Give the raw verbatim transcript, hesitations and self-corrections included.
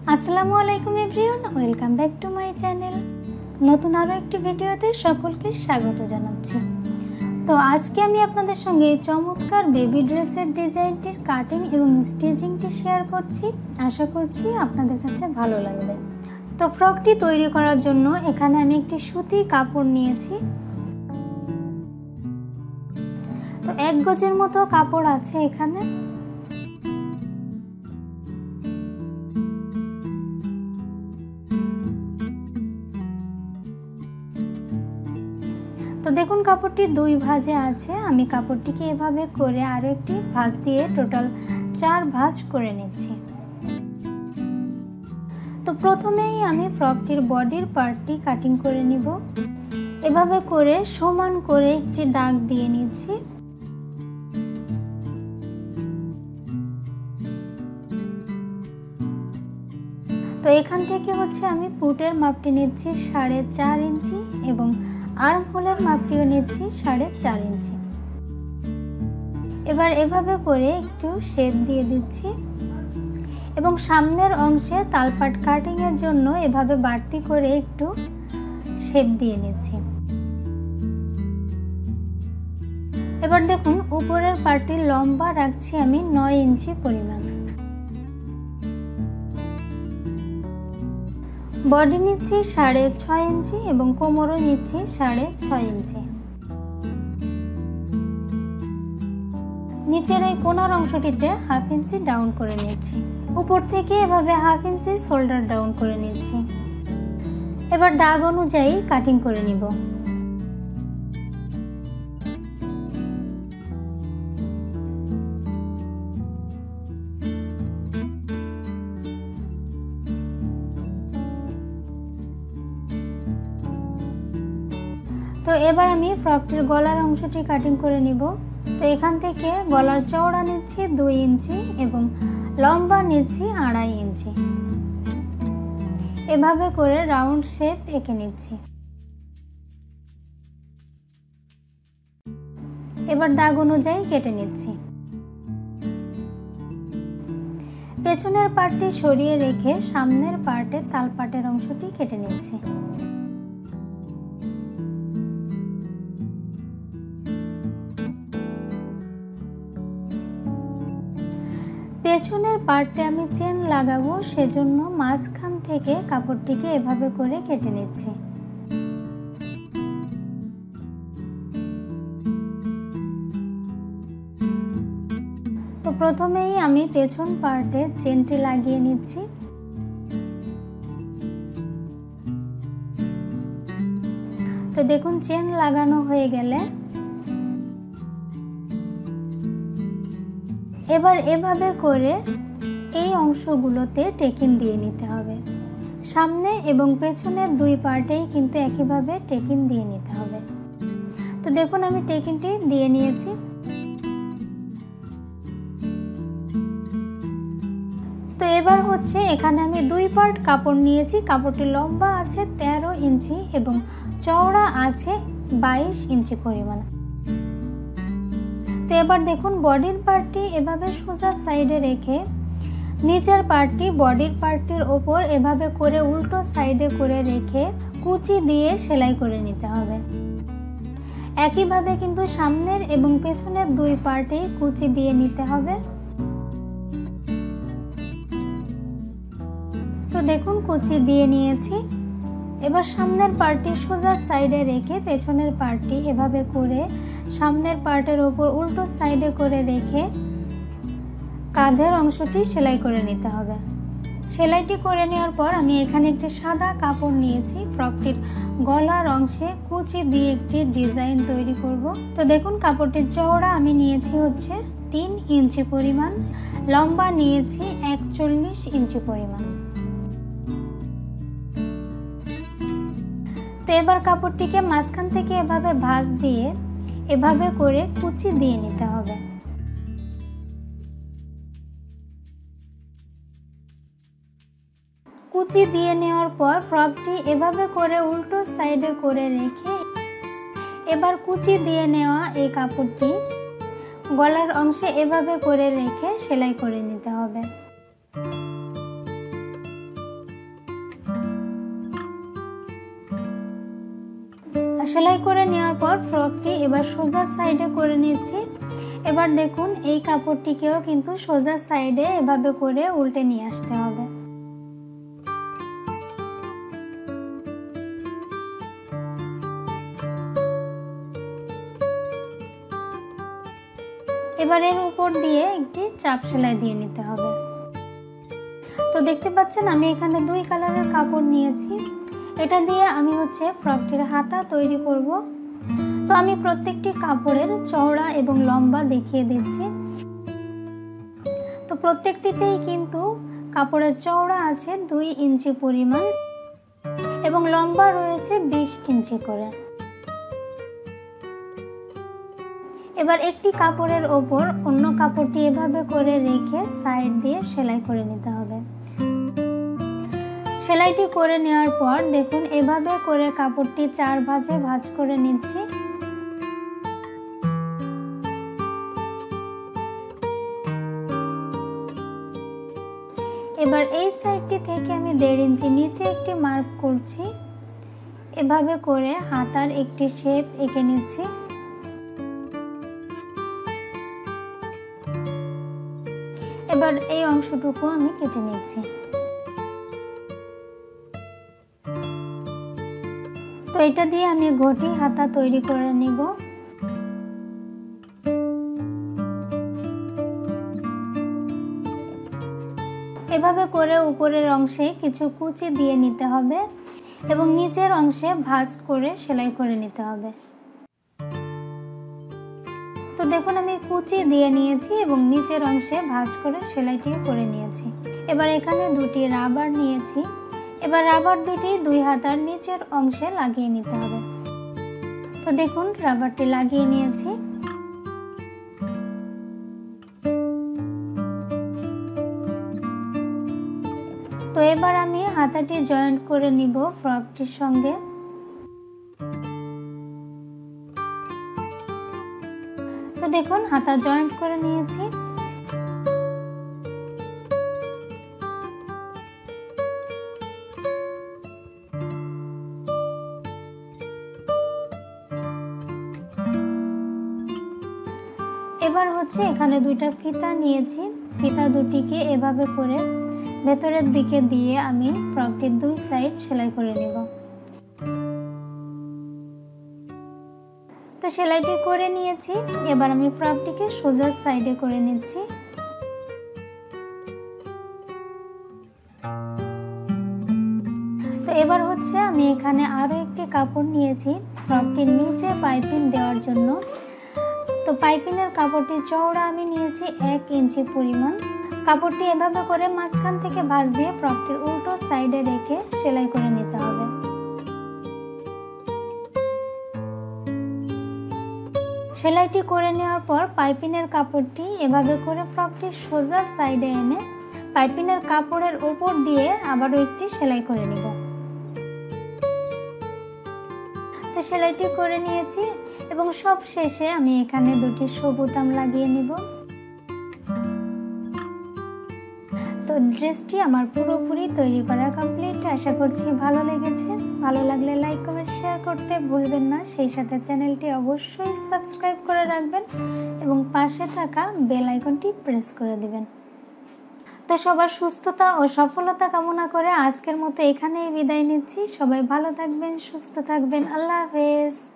আসসালামু আলাইকুম everyone, welcome back to my channel. নতুন আরও একটি ভিডিওতে সকলকে স্বাগত জানাচ্ছি। তো আজকে আমি আপনাদের সঙ্গে এই চমৎকার বেবি ড্রেসের ডিজাইনটির কাটিং এবং স্টিচিংটি শেয়ার করছি। আশা করছি আপনাদের কাছে ভালো লাগবে। তো ফ্রকটি তৈরি করার জন্য এখানে আমি একটি সুতি কাপড় নিয়েছি। তো এক গজের মতো কাপড় আছে এখানে। তো দেখুন কাপড়টি দুই ভাঁজে আছে। আমি কাপড়টিকে এভাবে করে আরও একটি ভাঁজ দিয়ে টোটাল চার ভাঁজ করে নিচ্ছি। তো প্রথমেই আমি ফ্রকটির বডির পার্টটি কাটিং করে নিব। এভাবে করে সমান করে একটি দাগ দিয়ে নিচ্ছি। তো এখান থেকে হচ্ছে আমি পুটের মাপটি নিচ্ছি সাড়ে চার ইঞ্চি এবং আর্ম হোলের মাপটিও নিচ্ছি সাড়ে চার ইঞ্চি। এবার এভাবে করে একটু শেপ দিয়ে দিচ্ছি এবং সামনের অংশে তালপাট কাটিংয়ের জন্য এভাবে বাড়তি করে একটু শেপ দিয়ে নিচ্ছি। এবার দেখুন উপরের পার্টটি লম্বা রাখছি আমি নয় ইঞ্চি পরিমাণ। বডি নিচ্ছি সাড়ে ছয় ইঞ্চি এবং কোমরও নিচ্ছি সাড়ে ছয় ইঞ্চি। নিচের এই কোণার অংশটিতে হাফ ইঞ্চি ডাউন করে নিচ্ছি। উপর থেকে এভাবে হাফ ইঞ্চি শোল্ডার ডাউন করে নিচ্ছি। এবার দাগ অনুযায়ী কাটিং করে নিব। তো এবার আমি ফ্রকটির গলার অংশটি কাটিং করে নিব। তো এখান থেকে গলার চওড়া নিচ্ছি দুই ইঞ্চি এবং লম্বা নিচ্ছি আড়াই ইঞ্চি। এভাবে করে রাউন্ড শেপ এঁকে নিচ্ছি। এবার দাগ অনুযায়ী কেটে নিচ্ছি। পেছনের পার্টটি সরিয়ে রেখে সামনের পার্টে তালপাটের অংশটি কেটে নিচ্ছি। পেছনের পার্টে আমি চেন লাগাবো, সেজন্য মাঝখান থেকে কাপড়টিকে এভাবে করে কেটে নিচ্ছি। তো প্রথমেই আমি পেছন পার্টে চেনটি লাগিয়ে নিচ্ছি। তো দেখুন চেন লাগানো হয়ে গেলে এবার এভাবে করে এই অংশগুলোতে টেকিন দিয়ে নিতে হবে। সামনে এবং পেছনের দুই পার্টেই কিন্তু একইভাবে টেকিন দিয়ে নিতে হবে। তো দেখুন আমি টেকিনটি দিয়ে নিয়েছি। তো এবার হচ্ছে এখানে আমি দুই পার্ট কাপড় নিয়েছি। কাপড়টি লম্বা আছে তেরো ইঞ্চি এবং চওড়া আছে বাইশ ইঞ্চি পরিমাণ। তো এবার দেখুন বডির পার্টটি এভাবে সোজা সাইডে রেখে নিচের পার্টটি বডির পার্টটির ওপর এভাবে করে উল্টো সাইডে করে রেখে কুচি দিয়ে সেলাই করে নিতে হবে। একইভাবে কিন্তু সামনের এবং পেছনের দুই পার্টেই কুচি দিয়ে নিতে হবে। তো দেখুন কুচি দিয়ে নিয়েছি। এবার সামনের পার্টটি সোজা সাইডে রেখে পেছনের পার্টটি এভাবে করে সামনের পার্টের ওপর উল্টো সাইডে করে রেখে কাঁধের অংশটি সেলাই করে নিতে হবে। সেলাইটি করে নেওয়ার পর আমি এখানে একটি সাদা কাপড় নিয়েছি। ফ্রকটির গলার অংশে কুচি দিয়ে একটি ডিজাইন তৈরি করব। তো দেখুন কাপড়টির চওড়া আমি নিয়েছি হচ্ছে তিন ইঞ্চি পরিমাণ, লম্বা নিয়েছি একচল্লিশ ইঞ্চি পরিমাণ। তো এবার কাপড়টিকে মাঝখান থেকে এভাবে ভাঁজ দিয়ে এভাবে করে কুচি দিয়ে নিতে হবে। কুচি দিয়ে নেওয়ার পর ফ্রকটি এভাবে করে উল্টো সাইডে করে রেখে এবার কুচি দিয়ে নেওয়া এই কাপড়টি গলার অংশে এভাবে করে রেখে সেলাই করে নিতে হবে। সেলাই করে নেওয়ার পর ফ্রকটি এবার সোজা সাইডে করে নিচ্ছি। এবার দেখুন এই কাপড়টিকেও কিন্তু সোজা সাইডে এভাবে করে উল্টে নিয়ে আসতে হবে। এবার এর উপর দিয়ে একটি চাপ সেলাই দিয়ে নিতে হবে। তো দেখতে পাচ্ছেন আমি এখানে দুই কালারের কাপড় নিয়েছি। এটা দিয়ে আমি হচ্ছে ফ্রকটির হাতা তৈরি করব। তো আমি প্রত্যেকটি কাপড়ের চওড়া এবং লম্বা দেখিয়ে দিচ্ছি। তো প্রত্যেকটিতেই কিন্তু কাপড়ের চওড়া আছে দুই ইঞ্চি পরিমাণ এবং লম্বা রয়েছে বিশ ইঞ্চি করে। এবার একটি কাপড়ের ওপর অন্য কাপড়টি এভাবে করে রেখে সাইড দিয়ে সেলাই করে নিতে হবে। সেলাইটি করে নেওয়ার পর দেখুন এভাবে করে কাপড়টি চার ভাঁজে ভাঁজ করে নিচ্ছি। এবার এই সাইডটি থেকে আমি দেড় ইঞ্চি নিচে একটি মার্ক করছি। এভাবে করে হাতার একটি শেপ এঁকে নিচ্ছি। এবার এই অংশটুকু আমি কেটে নিচ্ছি। তো এটা দিয়ে আমি ঘটি হাতা তৈরি করে নিব। এভাবে করে উপরের অংশে কিছু কুচি দিয়ে নিতে হবে এবং নিচের অংশে ভাঁজ করে সেলাই করে নিতে হবে। তো দেখুন আমি কুচি দিয়ে নিয়েছি এবং নিচের অংশে ভাঁজ করে সেলাইটি করে নিয়েছি। এবার এখানে দুটি রাবার নিয়েছি। এবার রাবার দুটি দুই হাতার নিচের অংশে লাগিয়ে নিতে হবে। তো দেখুন রাবারটি লাগিয়ে নিয়েছি। তো এবার আমি হাতাটি জয়েন্ট করে নিব ফ্রকটির সঙ্গে। তো দেখুন হাতা জয়েন্ট করে নিয়েছি। এবার হচ্ছে এখানে দুইটা ফিতা নিয়েছি। ফিতা দুটিকে এভাবে করে ভেতরের দিকে দিয়ে আমি ফ্রকটির দুই সাইড সেলাই করে নিব। তো সেলাইটি করে নিয়েছি। এবার আমি ফ্রকটিকে সোজা সাইডে করে নিচ্ছি। তো এবার হচ্ছে আমি এখানে আরো একটি কাপড় নিয়েছি ফ্রকটির নিচে পাইপিং দেওয়ার জন্য। তো পাইপিংয়ের কাপড়টি চওড়া আমি নিয়েছি এক ইঞ্চি পরিমাণ। কাপড়টি এভাবে করে মাঝখান থেকে ভাঁজ দিয়ে ফ্রকটির উল্টো সাইডে রেখে সেলাই করে নিতে হবে। সেলাইটি করে নেওয়ার পর পাইপিংয়ের কাপড়টি এভাবে করে ফ্রকটির সোজা সাইডে এনে পাইপিংয়ের কাপড়ের উপর দিয়ে আবারও একটি সেলাই করে নিব। তো সেলাইটি করে নিয়েছি এবং সব শেষে আমি এখানে দুটি শো বোতাম লাগিয়ে নিব। তো ড্রেসটি আমার পুরোপুরি তৈরি করা কমপ্লিট। আশা করছি ভালো লেগেছে। ভালো লাগলে লাইক কমেন্ট শেয়ার করতে ভুলবেন না। সেই সাথে চ্যানেলটি অবশ্যই সাবস্ক্রাইব করে রাখবেন এবং পাশে থাকা বেল আইকনটি প্রেস করে দিবেন। তো সবার সুস্থতা ও সফলতা কামনা করে আজকের মতো এখানেই বিদায় নিচ্ছি। সবাই ভালো থাকবেন, সুস্থ থাকবেন। আল্লাহ হাফেজ।